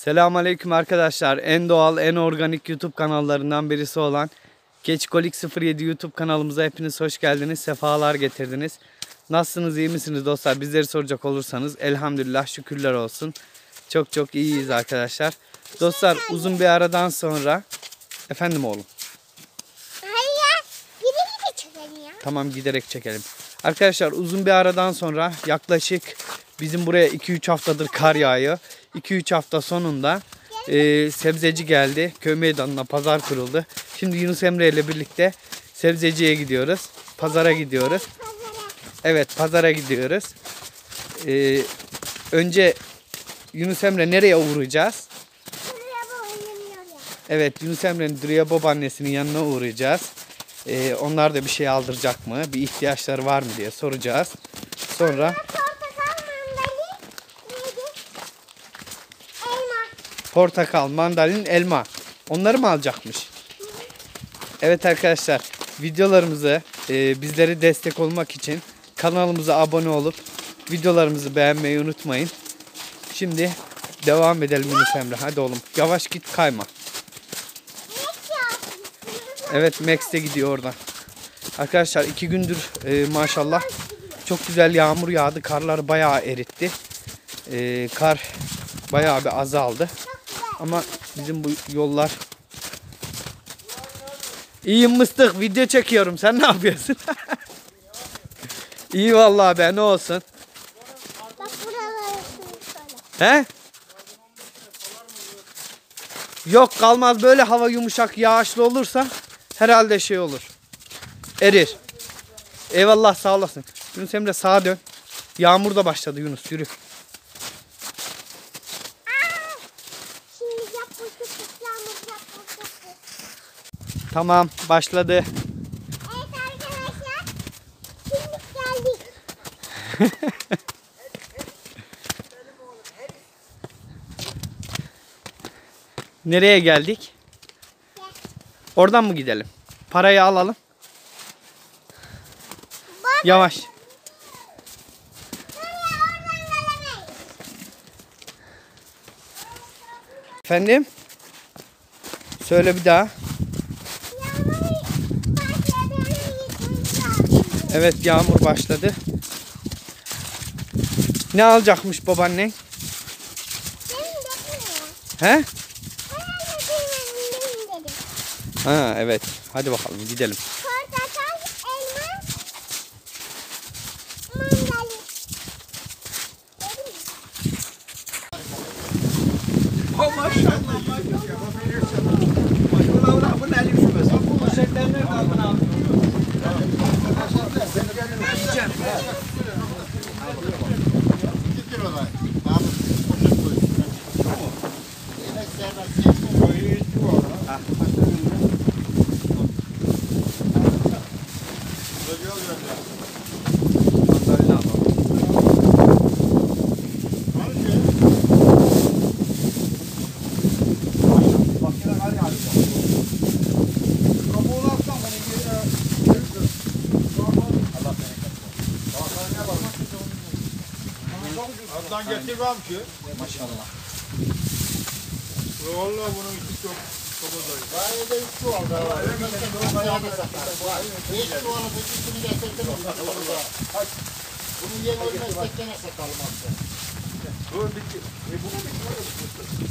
Selamünaleyküm arkadaşlar. En doğal, en organik YouTube kanallarından birisi olan Keçikolik 07 YouTube kanalımıza hepiniz hoş geldiniz. Sefalar getirdiniz. Nasılsınız, iyi misiniz dostlar? Bizleri soracak olursanız elhamdülillah, şükürler olsun. Çok iyiyiz arkadaşlar. Dostlar, uzun bir aradan sonra... Efendim oğlum? Hayır, giderek çekelim ya. Tamam, giderek çekelim. Arkadaşlar, uzun bir aradan sonra yaklaşık bizim buraya 2-3 haftadır kar yağıyor. 2-3 hafta sonunda sebzeci geldi. Köy meydanına pazar kuruldu. Şimdi Yunus Emre ile birlikte sebzeciye gidiyoruz. Pazara gidiyoruz. Evet, pazara gidiyoruz. Önce Yunus Emre nereye uğrayacağız? Evet, Yunus Emre'nin Dürüye babaannesinin yanına uğrayacağız. Onlar da bir şey aldıracak mı? Bir ihtiyaçları var mı diye soracağız. Sonra portakal, mandalin, elma. Onları mı alacakmış? Evet arkadaşlar, videolarımızı bizlere destek olmak için kanalımıza abone olup videolarımızı beğenmeyi unutmayın. Şimdi devam edelim Yunus Emre. Hadi oğlum, yavaş git, kayma. Evet, Max de gidiyor oradan. Arkadaşlar 2 gündür maşallah çok güzel yağmur yağdı. Karlar bayağı eritti. Kar bayağı bir azaldı. Ama bizim bu yollar... İyiyim mıstık, video çekiyorum. Sen ne yapıyorsun? İyi vallahi be, ne olsun. Bak buraları şöyle. He? Yok, kalmaz, böyle hava yumuşak yağışlı olursa herhalde şey olur. Erir. Eyvallah, sağ olasın. Yunus Emre, sağa dön. Yağmur da başladı Yunus, yürü. Şimdi yap bu. Tamam, başladı. Evet arkadaşlar. Şimdi geldik. Nereye geldik? Oradan mı gidelim? Parayı alalım. Yavaş. Efendim? Söyle bir daha. Evet, yağmur başladı. Ne alacakmış babaannen? He? Ha, evet. Hadi bakalım gidelim. Portakal, elma, mandalina. Abdan getirmem ki. Maşallah. Vallahi bunun içi çok azayı. Gayet de üstü var. Bunun yeni ölmezsek gene satalım aslında. Dur bitti. Buna bitti.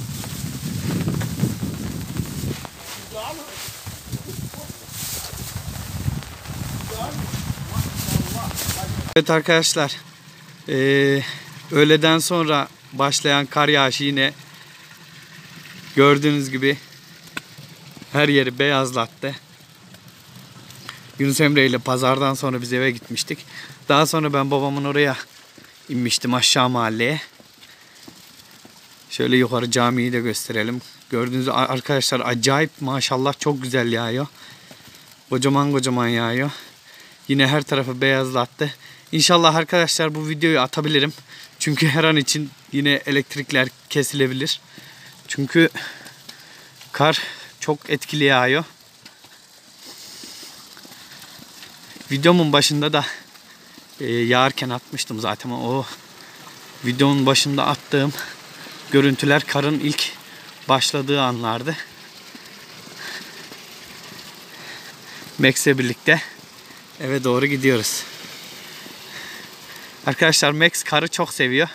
Evet arkadaşlar. Öğleden sonra başlayan kar yağışı yine gördüğünüz gibi her yeri beyazlattı. Yunus Emre ile pazardan sonra biz eve gitmiştik. Daha sonra ben babamın oraya inmiştim, aşağı mahalleye. Şöyle yukarı camiyi de gösterelim. Gördüğünüz arkadaşlar, acayip maşallah çok güzel yağıyor. Kocaman yağıyor. Yine her tarafı beyazlattı. İnşallah arkadaşlar bu videoyu atabilirim. Çünkü her an için yine elektrikler kesilebilir. Çünkü kar çok etkili yağıyor. Videomun başında da yağarken atmıştım zaten. O videonun başında attığım görüntüler karın ilk başladığı anlardı. Max'le birlikte eve doğru gidiyoruz. Arkadaşlar Max karı çok seviyor.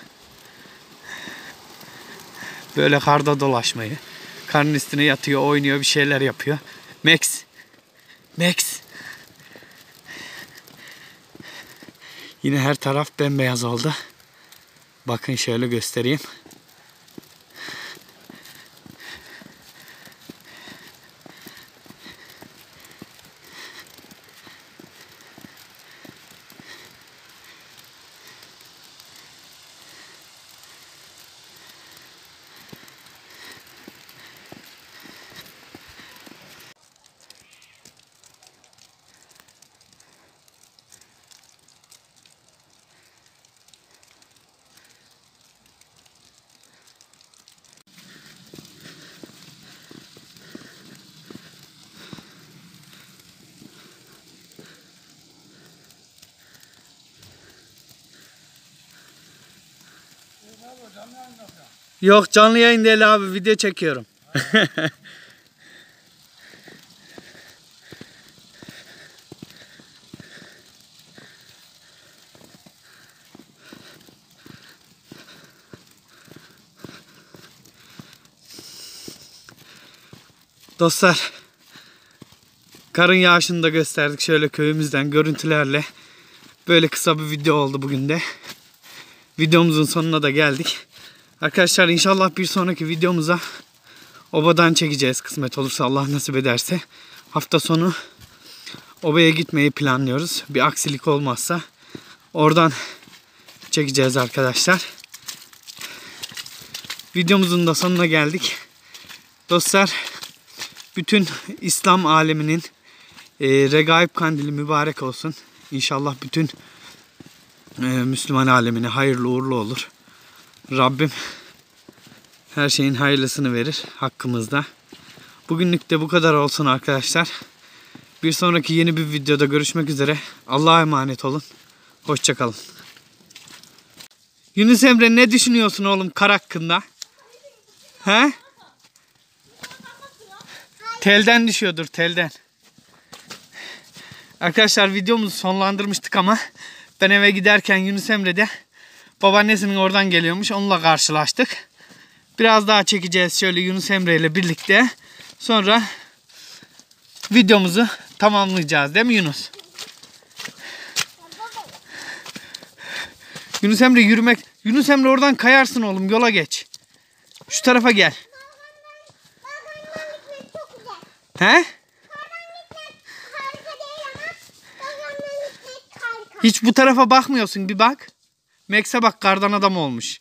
Böyle karda dolaşmayı. Karın üstüne yatıyor, oynuyor, bir şeyler yapıyor. Max. Max. Yine her taraf bembeyaz oldu. Bakın şöyle göstereyim. Yok, canlı yayın değil abi, video çekiyorum. Dostlar, karın yağışını da gösterdik şöyle köyümüzden görüntülerle. Böyle kısa bir video oldu bugün de. Videomuzun sonuna da geldik. Arkadaşlar inşallah bir sonraki videomuza obadan çekeceğiz, kısmet olursa, Allah nasip ederse. Hafta sonu obaya gitmeyi planlıyoruz. Bir aksilik olmazsa oradan çekeceğiz arkadaşlar. Videomuzun da sonuna geldik. Dostlar, bütün İslam aleminin Regaib Kandili mübarek olsun. İnşallah bütün Müslüman alemine hayırlı uğurlu olur. Rabbim her şeyin hayırlısını verir hakkımızda. Bugünlük de bu kadar olsun arkadaşlar. Bir sonraki yeni bir videoda görüşmek üzere. Allah'a emanet olun. Hoşça kalın. Yunus Emre, ne düşünüyorsun oğlum kar hakkında? He? Telden düşüyordur, telden. Arkadaşlar videomuzu sonlandırmıştık ama ben eve giderken Yunus Emre de babaannesinin oradan geliyormuş. Onunla karşılaştık. Biraz daha çekeceğiz şöyle Yunus Emre ile birlikte. Sonra videomuzu tamamlayacağız, değil mi Yunus? Yunus Emre yürümek. Yunus Emre oradan kayarsın oğlum, yola geç. Şu tarafa gel. He? Hiç bu tarafa bakmıyorsun, bir bak. Max'e bak, kardan adam olmuş.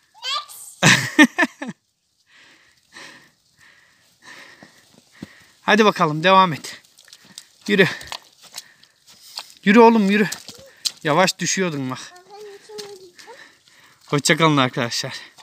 Hadi bakalım, devam et. Yürü. Yürü oğlum, yürü. Yavaş düşüyordun bak. Hoşça kalın arkadaşlar.